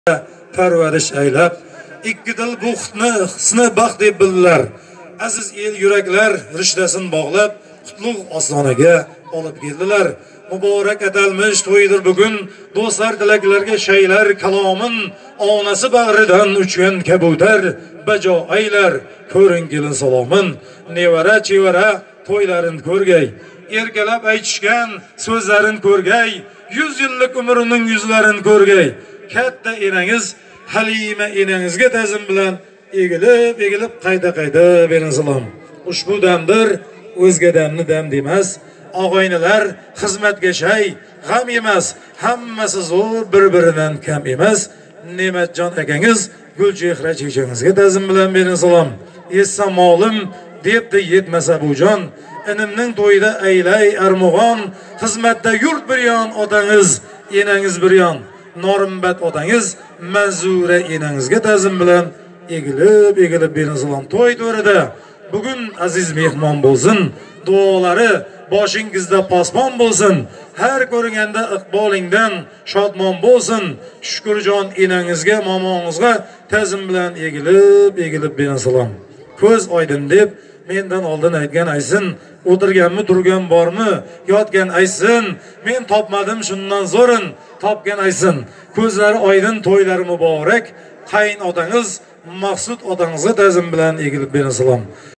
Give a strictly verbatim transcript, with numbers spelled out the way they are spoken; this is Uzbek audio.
parvarish aylab, ikki dil bu xutni hisni baxt deb bildilar. Aziz el yuraklar rishtasin bog'lab, qutlug' ostonaga olib keldilar. Muborak atalmish to'ydir bugun, do'stlar tilaklarga shaylar kalomin, onasi bag'ridan uchgan kabutar, bajo aylar, ko'ring kelin salomin, nevara chevara to'ylarin ko'rgay, erkalab aytishgan so'zlarin ko'rgay, yuz yillik umrining yuzlarin ko'rgay. Katta enangiz Halima enangizga ta'zim bilan egilib, egilib qayta-qayta bering salom. Ushbu damdir o'zga damni dam demas, og'aynilar xizmatga shay, g'am emas, hammasi zo'r, bir-biridan kam emas. Ne'matjon akangiz Gulchehra chechangizga ta'zim bilan bering salom. Essa molim debdi yetmasa bu jon, inimning to'yida aylay armug'on, xizmatda yurt bir yon otangiz, enangiz bir yon. Norimbat otangiz Manzura enangizga ta'zim bilan egilib, egilib bering salom. To'y to'rida bugun aziz mehmon bo'lsin, duolari boshingizda posmon bo'lsin, har ko'ringanda iqbolingdan shodmon bo'lsin. Shukurjon enangizga, momongizga ta'zim bilan egilib, egilib bering salom. Ko'z oydin deb mendan oldin aytgan aysin, o'tirganmi turgan bormi, yotgan aysin, men topmadim shundan zo'rin, topgan aysin. Ko'zlari oydin, to'ylari muborak, qayn otangiz Maqsud otangizga ta'zim bilan egilib bering salom.